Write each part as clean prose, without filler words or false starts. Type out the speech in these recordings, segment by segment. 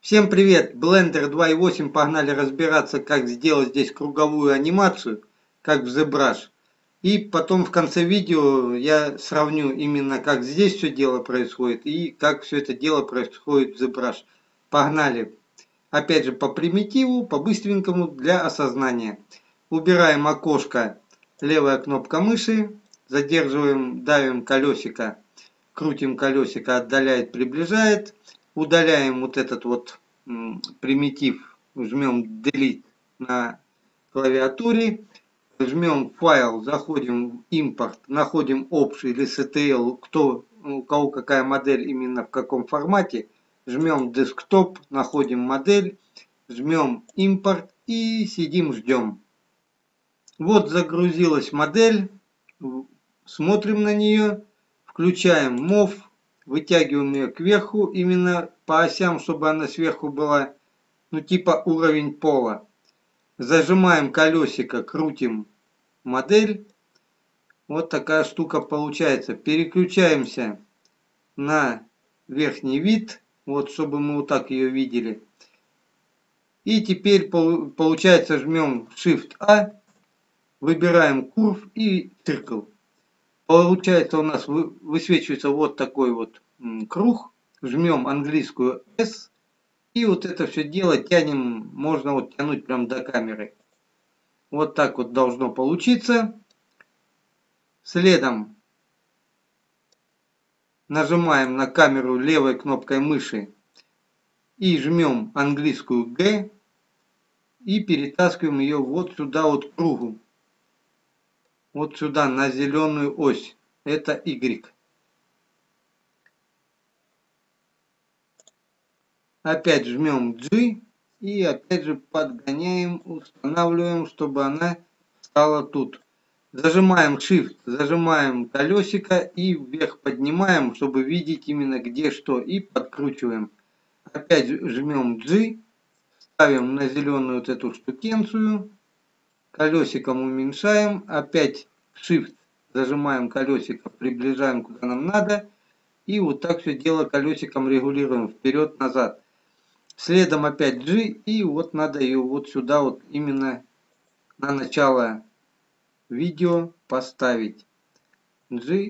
Всем привет! Blender 2.8, погнали разбираться, как сделать здесь круговую анимацию, как в ZBrush. И потом в конце видео я сравню именно как здесь все дело происходит и как все это дело происходит в ZBrush. Погнали! Опять же по примитиву, по быстренькому для осознания. Убираем окошко, левая кнопка мыши, задерживаем, давим колесико, крутим колесико, отдаляет, приближает. Удаляем вот этот вот примитив, жмем Delete на клавиатуре, жмем файл, заходим в импорт, находим Option или CTL, у кого какая модель именно в каком формате, жмем Desktop, находим модель, жмем импорт и сидим, ждем. Вот загрузилась модель, смотрим на нее, включаем MOV, вытягиваем ее кверху, именно по осям, чтобы она сверху была, ну типа уровень пола. Зажимаем колесико, крутим модель. Вот такая штука получается. Переключаемся на верхний вид, вот чтобы мы вот так ее видели. И теперь получается жмем Shift-A, выбираем Curve и Circle. Получается у нас высвечивается вот такой вот круг. Жмем английскую S. И вот это все дело тянем, можно вот тянуть прям до камеры. Вот так вот должно получиться. Следом нажимаем на камеру левой кнопкой мыши и жмем английскую G. И перетаскиваем ее вот сюда вот к кругу. Вот сюда на зеленую ось. Это Y. Опять жмем G и опять же подгоняем, устанавливаем, чтобы она стала тут. Зажимаем Shift, зажимаем колесико и вверх поднимаем, чтобы видеть именно где что, и подкручиваем. Опять жмем G, ставим на зеленую вот эту штукенцию, колесиком уменьшаем, опять Shift, зажимаем колесико, приближаем куда нам надо, и вот так все дело колесиком регулируем вперед-назад. Следом опять G, и вот надо ее вот сюда вот именно на начало видео поставить. G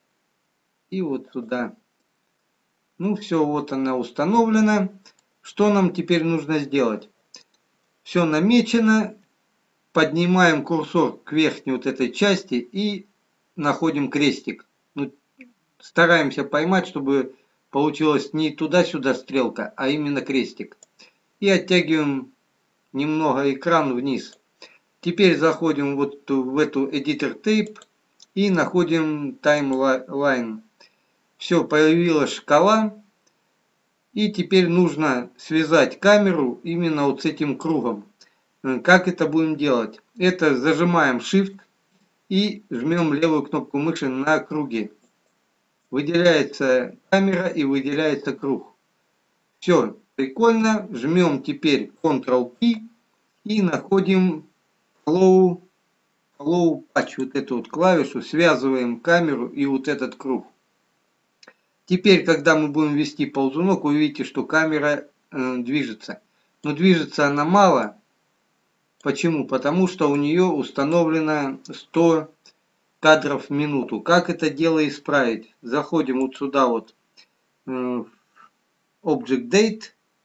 и вот сюда. Ну все, вот она установлена. Что нам теперь нужно сделать? Все намечено. Поднимаем курсор к верхней вот этой части и находим крестик. Ну, стараемся поймать, чтобы получилась не туда-сюда стрелка, а именно крестик. И оттягиваем немного экран вниз. Теперь заходим вот в эту Editor Tape и находим Timeline. Все, появилась шкала. И теперь нужно связать камеру именно вот с этим кругом. Как это будем делать? Это зажимаем Shift и жмем левую кнопку мыши на круге. Выделяется камера и выделяется круг. Все, прикольно. Жмем теперь Ctrl-P и находим Follow Patch, вот эту вот клавишу, связываем камеру и вот этот круг. Теперь, когда мы будем вести ползунок, вы увидите, что камера движется. Но движется она мало. Почему? Потому что у нее установлено 100 кадров в минуту. Как это дело исправить? Заходим вот сюда вот, Object Date,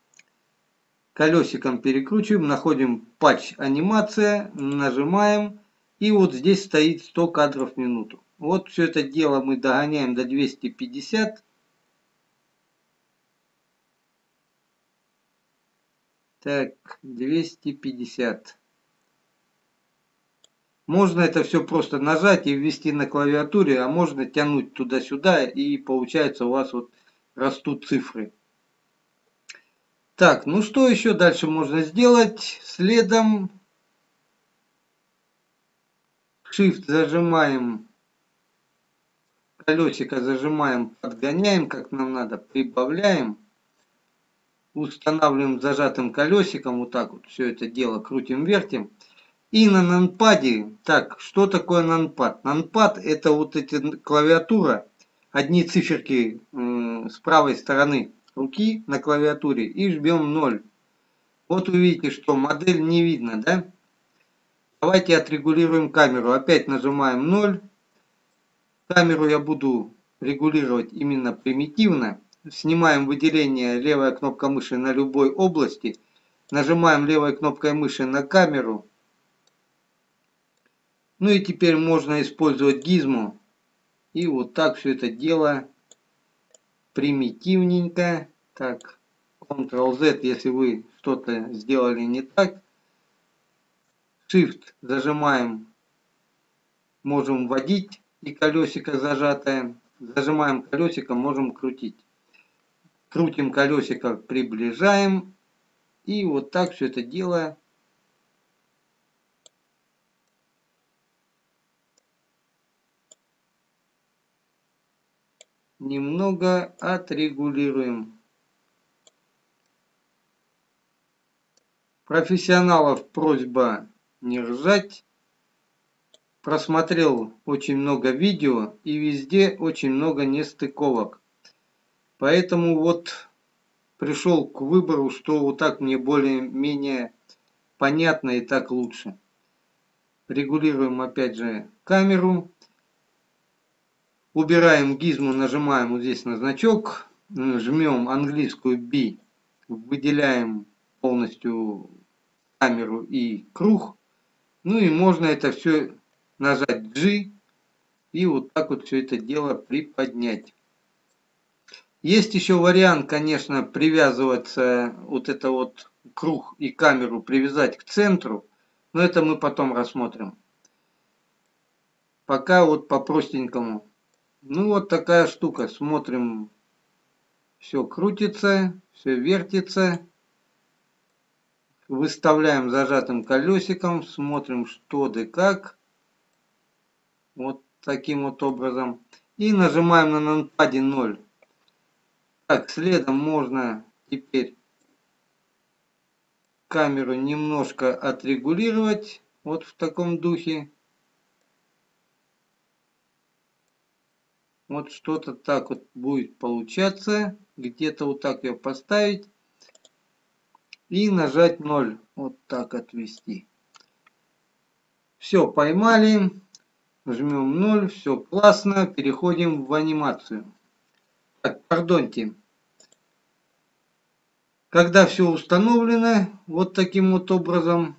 колесиком перекручиваем, находим Patch анимация, нажимаем, и вот здесь стоит 100 кадров в минуту. Вот все это дело мы догоняем до 250. Так, 250. Можно это все просто нажать и ввести на клавиатуре, а можно тянуть туда-сюда, и получается у вас вот растут цифры. Так, ну что еще дальше можно сделать? Следом Shift зажимаем, колесико зажимаем, подгоняем, как нам надо, прибавляем. Устанавливаем зажатым колесиком, вот так вот все это дело крутим, вертим. И на нанпаде, так, что такое нанпад? Нанпад это вот эти клавиатура, одни циферки с правой стороны. руки на клавиатуре и жмем 0. Вот вы видите, что модель не видно, да? Давайте отрегулируем камеру. Опять нажимаем 0. Камеру я буду регулировать именно примитивно. Снимаем выделение, левая кнопка мыши на любой области. Нажимаем левой кнопкой мыши на камеру. Ну и теперь можно использовать гизмо. И вот так все это дело примитивненько. Так, Ctrl-Z, если вы что-то сделали не так. Shift зажимаем, можем вводить, и колесико зажатое. Зажимаем колесико, можем крутить. Крутим колесико, приближаем. И вот так все это дело немного отрегулируем. Профессионалов просьба не ржать. Просмотрел очень много видео и везде очень много нестыковок. Поэтому вот пришел к выбору, что вот так мне более-менее понятно и так лучше. Регулируем опять же камеру. Убираем гизму, нажимаем вот здесь на значок. Жмем английскую B. Выделяем полностью камеру и круг. Ну и можно это все нажать G. И вот так вот все это дело приподнять. Есть еще вариант, конечно, привязываться, вот это вот круг и камеру привязать к центру. Но это мы потом рассмотрим. Пока вот по-простенькому. Ну вот такая штука. Смотрим. Все крутится, все вертится. Выставляем зажатым колесиком. Смотрим, что да как. Вот таким вот образом. И нажимаем на нумпаде 0. Так, следом можно теперь камеру немножко отрегулировать. Вот в таком духе. Вот что-то так вот будет получаться. Где-то вот так ее поставить. И нажать 0. Вот так отвести. Все, поймали. Жмем 0. Все классно. Переходим в анимацию. Так, пардоньте. Когда все установлено, вот таким вот образом,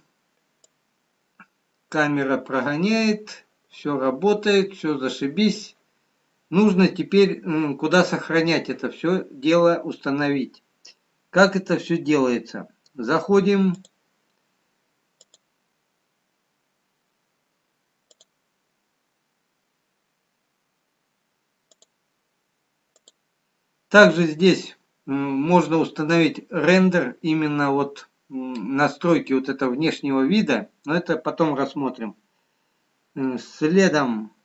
камера прогоняет, все работает, все зашибись. Нужно теперь, куда сохранять это все дело, установить. Как это все делается? Заходим. Также здесь можно установить рендер, именно вот настройки вот этого внешнего вида, но это потом рассмотрим. Следом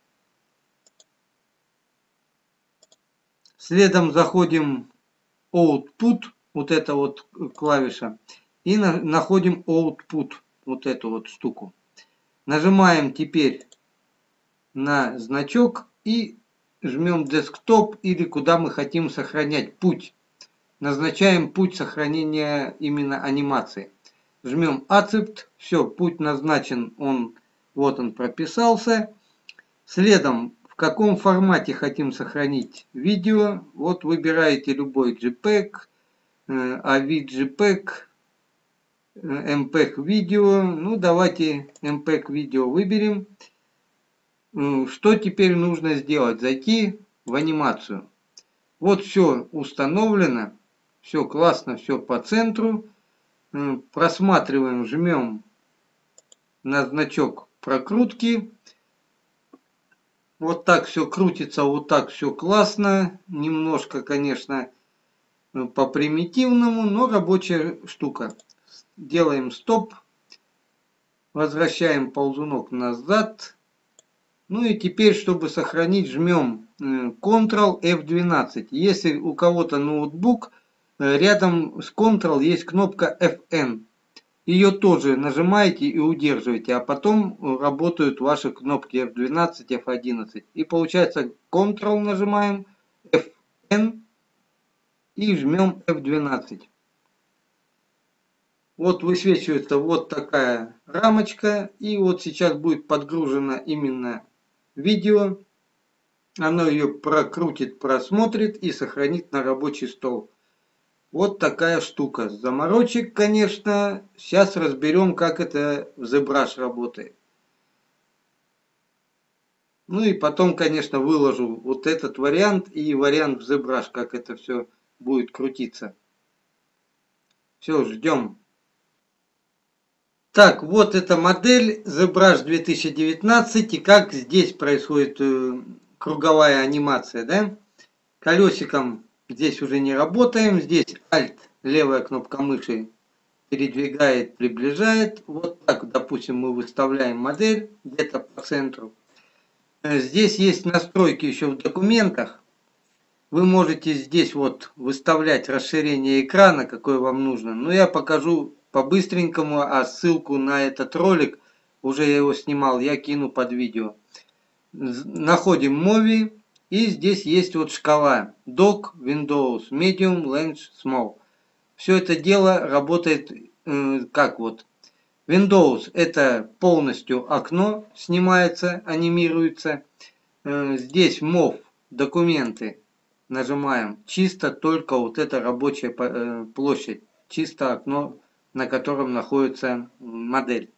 заходим Output, вот эта вот клавиша, и находим Output, вот эту вот штуку. Нажимаем теперь на значок и жмем Desktop или куда мы хотим сохранять путь. Назначаем путь сохранения именно анимации. Жмем Accept, все, путь назначен, вот он прописался. Следом, в каком формате хотим сохранить видео, вот выбираете любой JPEG, AVI JPEG, MPEG видео, ну давайте MPEG видео выберем. Что теперь нужно сделать? Зайти в анимацию. Вот все установлено, все классно, все по центру. Просматриваем, жмем на значок прокрутки. Вот так все крутится, вот так все классно. Немножко, конечно, по примитивному, но рабочая штука. Делаем стоп. Возвращаем ползунок назад. Ну и теперь, чтобы сохранить, жмем Ctrl F12. Если у кого-то ноутбук, рядом с Ctrl есть кнопка FN. Ее тоже нажимаете и удерживаете, а потом работают ваши кнопки F12, F11. И получается Ctrl нажимаем, FN и жмем F12. Вот высвечивается вот такая рамочка, и вот сейчас будет подгружено именно видео. Оно ее прокрутит, просмотрит и сохранит на рабочий стол. Вот такая штука. Заморочек, конечно. Сейчас разберем, как это в ZBrush работает. Ну и потом, конечно, выложу вот этот вариант и вариант в ZBrush, как это все будет крутиться. Все, ждем. Так, вот эта модель ZBrush 2019, и как здесь происходит круговая анимация, да? Колесиком здесь уже не работаем, здесь Alt, левая кнопка мыши, передвигает, приближает. Вот так, допустим, мы выставляем модель где-то по центру. Здесь есть настройки еще в документах. Вы можете здесь вот выставлять расширение экрана, какое вам нужно. Но я покажу по-быстренькому, а ссылку на этот ролик, уже я его снимал, я кину под видео. Находим Movie, и здесь есть вот шкала Dock, Windows, Medium, Large, Small. Все это дело работает как вот. Windows это полностью окно снимается, анимируется. Здесь MOV, документы. Нажимаем. Чисто только вот эта рабочая площадь. Чисто окно, на котором находится модель.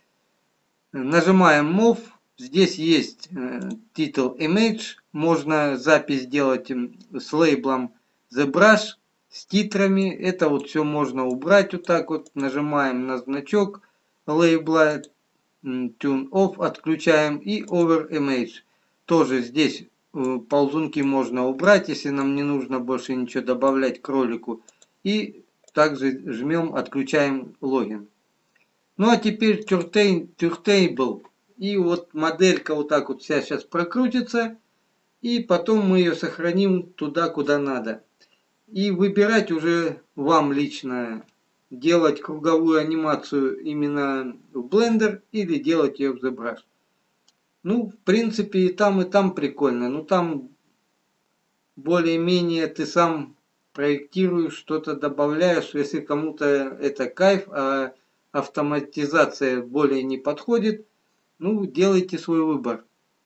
Нажимаем Move. Здесь есть title Image. Можно запись сделать с лейблом ZBrush, с титрами. Это вот все можно убрать вот так вот. Нажимаем на значок лейбла. Tune Off отключаем. И Over Image. Тоже здесь ползунки можно убрать, если нам не нужно больше ничего добавлять к ролику. И также жмем, отключаем логин. Ну а теперь Turntable. И вот моделька вот так вот вся сейчас прокрутится. И потом мы ее сохраним туда, куда надо. И выбирать уже вам лично, делать круговую анимацию именно в Blender или делать ее в ZBrush. Ну, в принципе, и там прикольно. Ну, там более-менее ты сам проектируешь, что-то добавляешь. Если кому-то это кайф, а автоматизация более не подходит, ну, делайте свой выбор.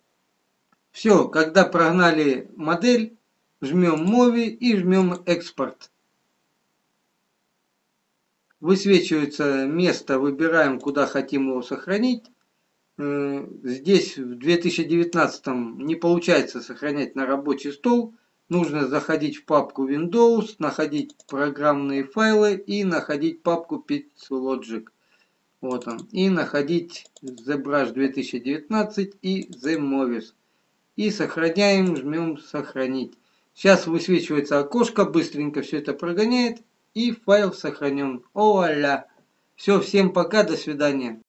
Все, когда прогнали модель, жмем Movie и жмем Экспорт. Высвечивается место, выбираем, куда хотим его сохранить. Здесь в 2019 не получается сохранять на рабочий стол. Нужно заходить в папку Windows, находить программные файлы и находить папку PixelLogic. Вот он. И находить ZBrush 2019 и The Movies. И сохраняем, жмем сохранить. Сейчас высвечивается окошко, быстренько все это прогоняет. И файл сохранен. О-ля! Все, всем пока, до свидания.